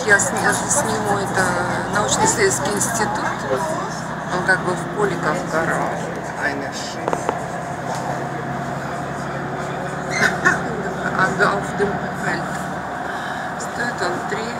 я сниму это научно-исследовательский институт. Он как бы в поле Кавкара. Auf dem Feld. Стоит он 3